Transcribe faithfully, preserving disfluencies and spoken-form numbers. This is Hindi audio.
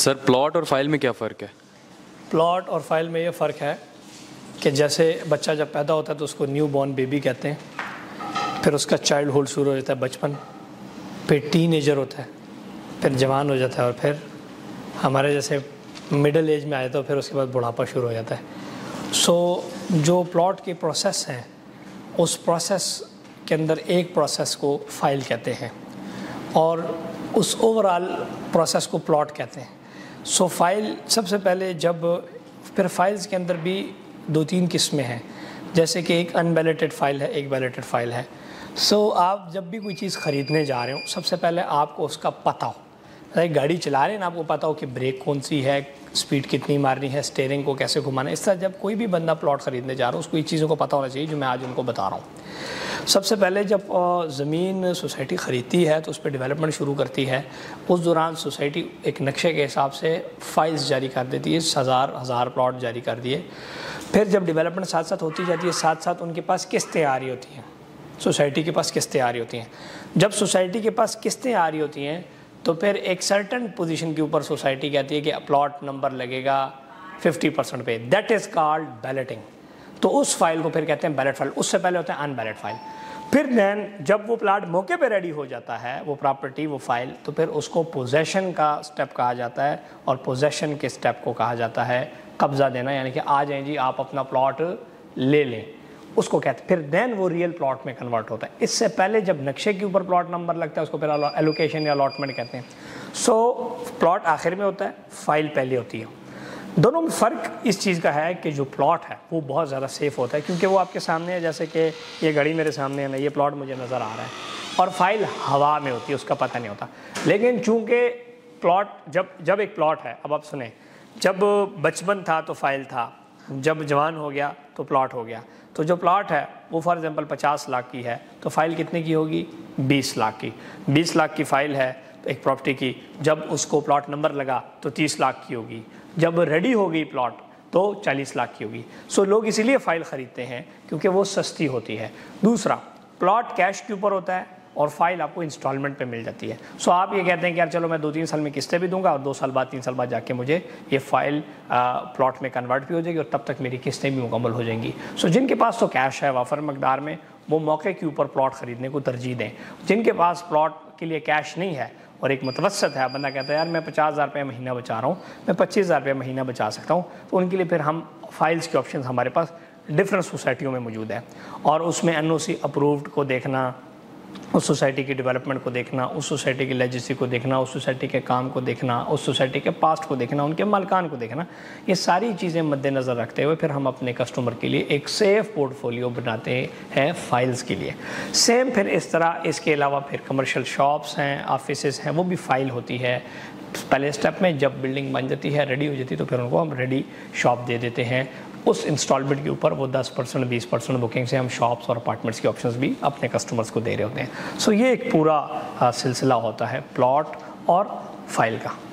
सर प्लॉट और फाइल में क्या फ़र्क है? प्लॉट और फाइल में ये फ़र्क है कि जैसे बच्चा जब पैदा होता है तो उसको न्यू बॉर्न बेबी कहते हैं, फिर उसका चाइल्डहुड शुरू हो जाता है, बचपन, फिर टीनेजर होता है, फिर जवान हो जाता है, और फिर हमारे जैसे मिडिल एज में आए तो फिर उसके बाद बुढ़ापा शुरू हो जाता है। सो so, जो प्लॉट की प्रोसेस हैं उस प्रोसेस के अंदर एक प्रोसेस को फाइल कहते हैं और उस ओवरऑल प्रोसेस को प्लॉट कहते हैं। सो so, फाइल सबसे पहले जब फिर फाइल्स के अंदर भी दो तीन किस्में हैं, जैसे कि एक अनबैलेटेड फ़ाइल है, एक बैलेटेड फ़ाइल है। सो so, आप जब भी कोई चीज़ ख़रीदने जा रहे हो सबसे पहले आपको उसका पता हो, एक गाड़ी चला रहे हैं ना, आपको पता हो कि ब्रेक कौन सी है, स्पीड कितनी मारनी है, स्टीयरिंग को कैसे घुमाना है। इस तरह जब कोई भी बंदा प्लॉट ख़रीदने जा रहा हो उसको ये चीज़ों को पता होना चाहिए जो मैं आज उनको बता रहा हूँ। सबसे पहले जब ज़मीन सोसाइटी ख़रीदती है तो उस पर डेवलपमेंट शुरू करती है, उस दौरान सोसाइटी एक नक्शे के हिसाब से फाइल्स जारी कर देती है, हज़ार हज़ार प्लॉट जारी कर दिए। फिर जब डेवलपमेंट साथ साथ होती जाती है, साथ साथ उनके पास किस्तें आ रही होती हैं, सोसाइटी के पास किस्तें आ रही होती हैं। जब सोसाइटी के पास किस्तें आ रही होती हैं तो फिर एक सर्टन पोजीशन के ऊपर सोसाइटी कहती है कि प्लॉट नंबर लगेगा फिफ्टी परसेंट पे, दैट इज़ कॉल्ड बैलेटिंग। तो उस फाइल को फिर कहते हैं बैलेट फाइल। उससे पहले होता है अनबैलेट फाइल। फिर दैन जब वो प्लॉट मौके पे रेडी हो जाता है, वो प्रॉपर्टी, वो फाइल, तो फिर उसको पोजेशन का स्टेप कहा जाता है, और पोजेशन के स्टेप को कहा जाता है कब्ज़ा देना, यानी कि आ जाएं जी आप अपना प्लॉट ले लें, उसको कहते हैं। फिर देन वो रियल प्लॉट में कन्वर्ट होता है। इससे पहले जब नक्शे के ऊपर प्लॉट नंबर लगता है उसको फिर एलोकेशन या अलॉटमेंट कहते हैं। सो so, प्लॉट आखिर में होता है, फाइल पहले होती है। दोनों में फ़र्क इस चीज़ का है कि जो प्लॉट है वो बहुत ज़्यादा सेफ़ होता है क्योंकि वो आपके सामने है, जैसे कि ये घड़ी मेरे सामने है ना, ये प्लॉट मुझे नज़र आ रहा है, और फाइल हवा में होती है, उसका पता नहीं होता। लेकिन चूँकि प्लॉट जब जब एक प्लॉट है, अब आप सुने, जब बचपन था तो फाइल था, जब जवान हो गया तो प्लॉट हो गया। तो जो प्लॉट है वो फॉर एग्जांपल पचास लाख की है तो फाइल कितने की होगी? बीस लाख की। बीस लाख की फ़ाइल है तो एक प्रॉपर्टी की, जब उसको प्लॉट नंबर लगा तो तीस लाख की होगी, जब रेडी हो गई प्लॉट तो चालीस लाख की होगी। सो लोग इसीलिए फ़ाइल ख़रीदते हैं क्योंकि वो सस्ती होती है। दूसरा, प्लॉट कैश के ऊपर होता है और फाइल आपको इंस्टॉलमेंट पे मिल जाती है। सो आप ये कहते हैं कि यार चलो मैं दो तीन साल में किस्तें भी दूंगा और दो साल बाद, तीन साल बाद जाके मुझे ये फाइल प्लॉट में कन्वर्ट भी हो जाएगी और तब तक मेरी किस्तें भी मुकम्मल हो जाएंगी। सो जिनके पास तो कैश है वाफर मकदार में, वो मौके के ऊपर प्लॉट ख़रीदने को तरजीह दें। जिनके पास प्लॉट के लिए कैश नहीं है और एक मुतवसत है, बंदा कहता है यार मैं पचास हज़ार रुपये महीना बचा रहा हूँ, मैं पच्चीस हज़ार रुपये महीना बचा सकता हूँ, तो उनके लिए फिर हम फाइल्स के ऑप्शन हमारे पास डिफरेंट सोसाइटियों में मौजूद है। और उसमें एन ओ सी अप्रूव्ड को देखना, उस सोसाइटी की डेवलपमेंट को देखना, उस सोसाइटी की लेजिस्लेशन को देखना, उस सोसाइटी के काम को देखना, उस सोसाइटी के पास्ट को देखना, उनके मालिकान को देखना, ये सारी चीज़ें मद्देनज़र रखते हुए फिर हम अपने कस्टमर के लिए एक सेफ पोर्टफोलियो बनाते हैं फाइल्स के लिए। सेम फिर इस तरह इसके अलावा फिर कमर्शियल शॉप्स हैं, ऑफिसेस हैं, वो भी फ़ाइल होती है। पहले स्टेप में जब बिल्डिंग बन जाती है, रेडी हो जाती है, तो फिर उनको हम रेडी शॉप दे देते हैं। उस इंस्टॉलमेंट के ऊपर वो दस परसेंट बीस परसेंट बुकिंग से हम शॉप्स और अपार्टमेंट्स के ऑप्शंस भी अपने कस्टमर्स को दे रहे होते हैं। सो ये एक पूरा सिलसिला होता है प्लॉट और फाइल का।